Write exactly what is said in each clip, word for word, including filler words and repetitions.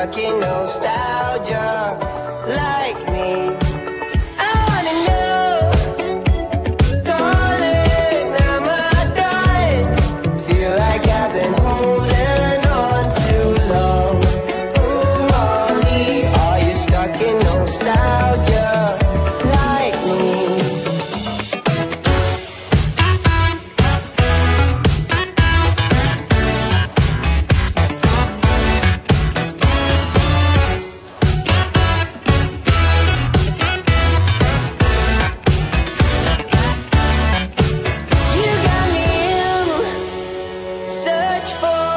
stuck in nostalgia like me. I wanna know, darling, am I done? Feel like I've been holding on too long. Ooh, mommy, are you stuck in nostalgia like me?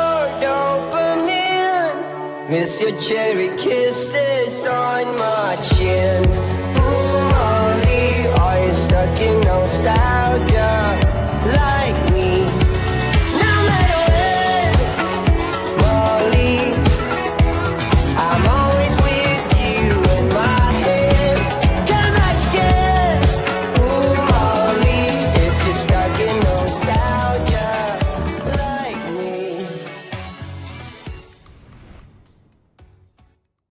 Miss your cherry kisses on my cheek.